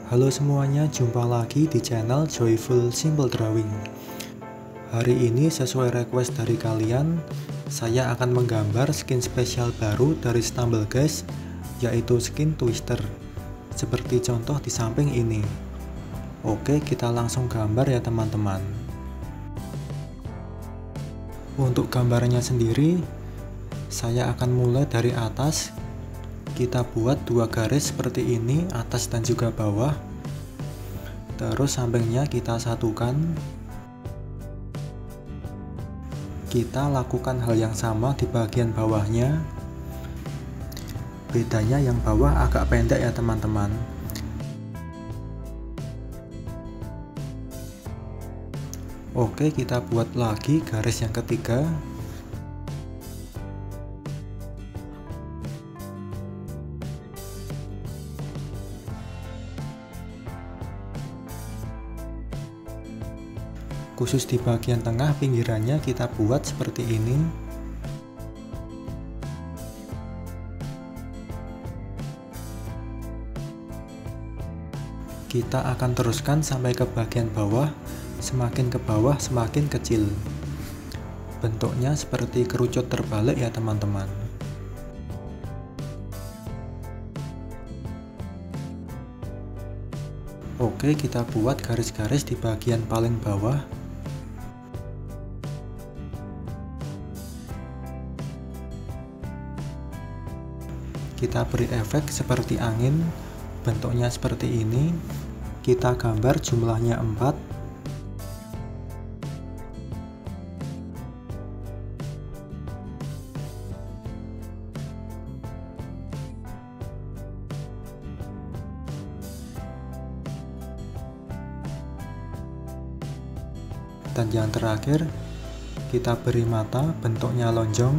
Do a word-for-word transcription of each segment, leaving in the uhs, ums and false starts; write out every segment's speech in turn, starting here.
Halo semuanya, jumpa lagi di channel Joyful Simple Drawing. Hari ini sesuai request dari kalian, saya akan menggambar skin spesial baru dari Stumbleguys, yaitu skin Twister, seperti contoh di samping ini. Oke, kita langsung gambar ya teman-teman. Untuk gambarnya sendiri, saya akan mulai dari atas. Kita buat dua garis seperti ini, atas dan juga bawah. Terus sampingnya kita satukan. Kita lakukan hal yang sama di bagian bawahnya. Bedanya yang bawah agak pendek ya teman-teman. Oke, kita buat lagi garis yang ketiga. Khusus di bagian tengah pinggirannya kita buat seperti ini. Kita akan teruskan sampai ke bagian bawah. Semakin ke bawah semakin kecil. Bentuknya seperti kerucut terbalik ya teman-teman. Oke, kita buat garis-garis di bagian paling bawah. Kita beri efek seperti angin, bentuknya seperti ini. Kita gambar jumlahnya empat. Dan yang terakhir, kita beri mata, bentuknya lonjong.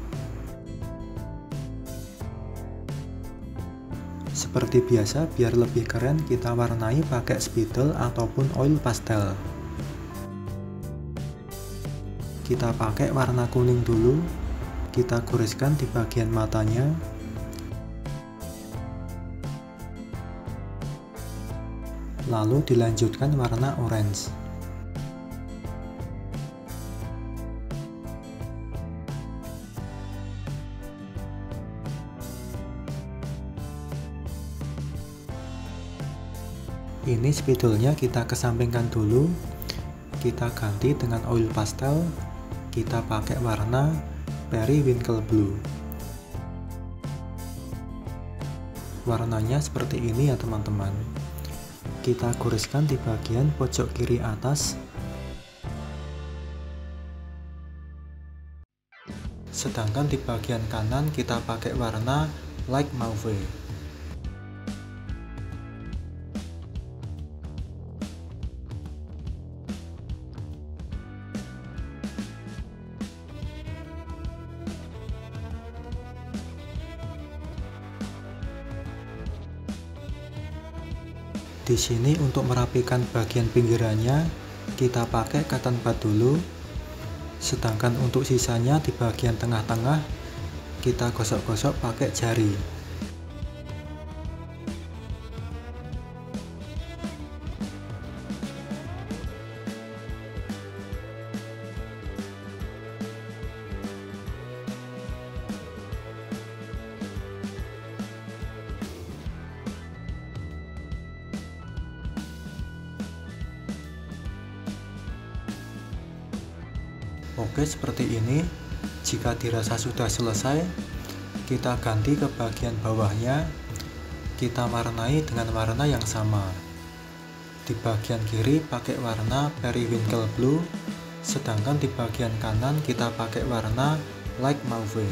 Seperti biasa, biar lebih keren kita warnai pakai spidol ataupun oil pastel. Kita pakai warna kuning dulu. Kita goreskan di bagian matanya. Lalu dilanjutkan warna orange. Ini spidolnya kita kesampingkan dulu. Kita ganti dengan oil pastel. Kita pakai warna periwinkle blue. Warnanya seperti ini ya teman-teman. Kita goreskan di bagian pojok kiri atas. Sedangkan di bagian kanan kita pakai warna light mauve. Di sini untuk merapikan bagian pinggirannya kita pakai cotton bud dulu. Sedangkan untuk sisanya di bagian tengah-tengah kita gosok-gosok pakai jari. Oke, seperti ini. Jika dirasa sudah selesai, kita ganti ke bagian bawahnya. Kita warnai dengan warna yang sama. Di bagian kiri pakai warna periwinkle blue, sedangkan di bagian kanan kita pakai warna light mauve.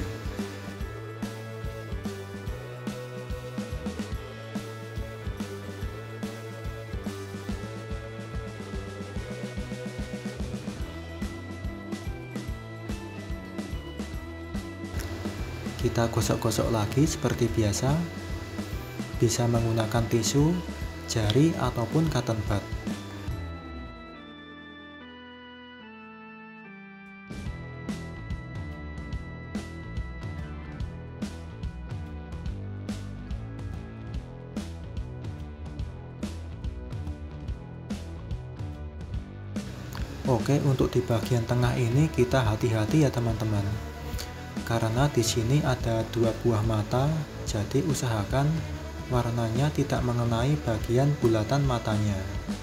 Kita gosok-gosok lagi seperti biasa. Bisa menggunakan tisu, jari, ataupun cotton bud. Oke, untuk di bagian tengah ini kita hati-hati ya teman-teman. Karena di sini ada dua buah mata, jadi usahakan warnanya tidak mengenai bagian bulatan matanya.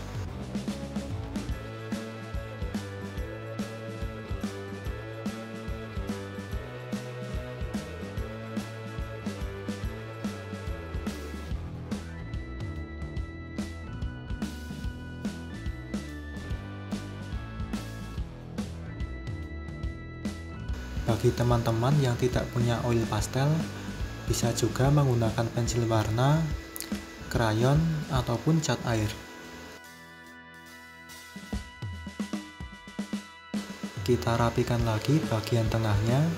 Bagi teman-teman yang tidak punya oil pastel, bisa juga menggunakan pensil warna, krayon, ataupun cat air. Kita rapikan lagi bagian tengahnya.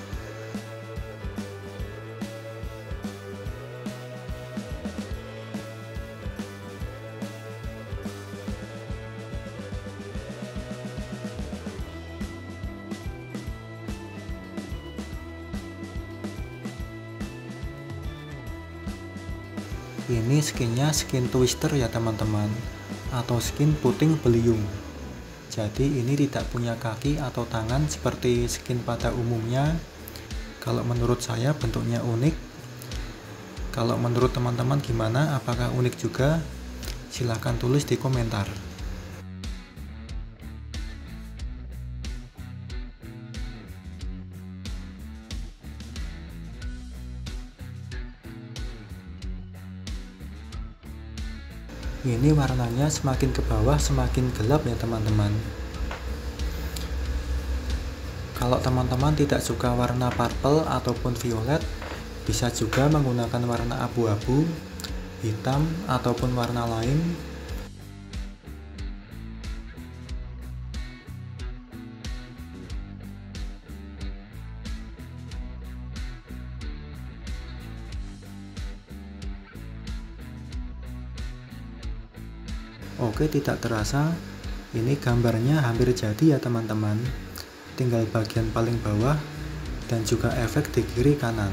Ini skinnya skin twister ya teman-teman, atau skin puting beliung. Jadi ini tidak punya kaki atau tangan seperti skin pada umumnya. Kalau menurut saya bentuknya unik. Kalau menurut teman-teman gimana? Apakah unik juga? Silahkan tulis di komentar. Ini warnanya semakin ke bawah semakin gelap ya teman-teman. Kalau teman-teman tidak suka warna purple ataupun violet, bisa juga menggunakan warna abu-abu, hitam, ataupun warna lain. Oke, tidak terasa ini gambarnya hampir jadi ya teman-teman. Tinggal bagian paling bawah dan juga efek di kiri kanan.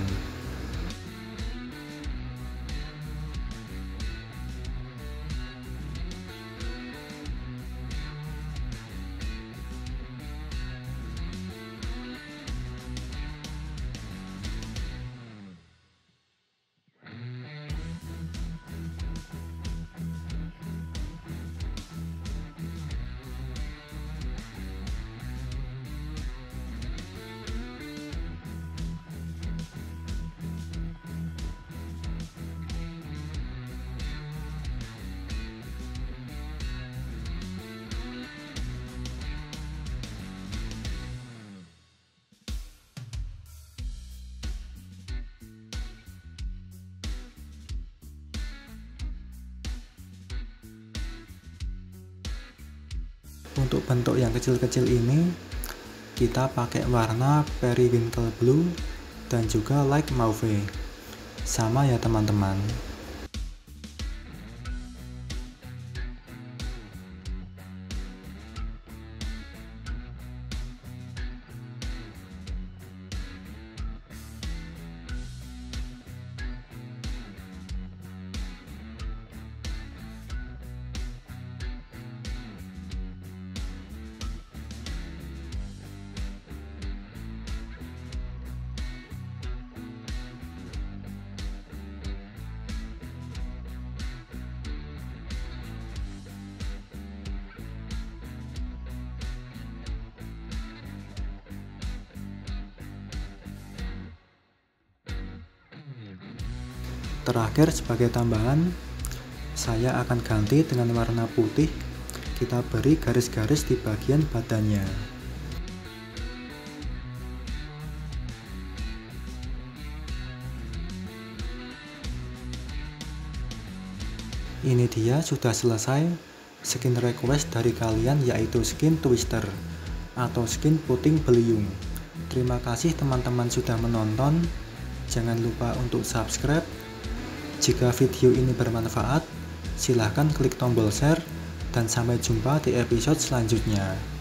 Untuk bentuk yang kecil-kecil ini kita pakai warna periwinkle blue dan juga light mauve. Sama ya teman-teman. Terakhir sebagai tambahan, saya akan ganti dengan warna putih. Kita beri garis-garis di bagian badannya. Ini dia sudah selesai skin request dari kalian, yaitu skin twister atau skin puting beliung. Terima kasih teman-teman sudah menonton. Jangan lupa untuk subscribe. Jika video ini bermanfaat, silahkan klik tombol share dan sampai jumpa di episode selanjutnya.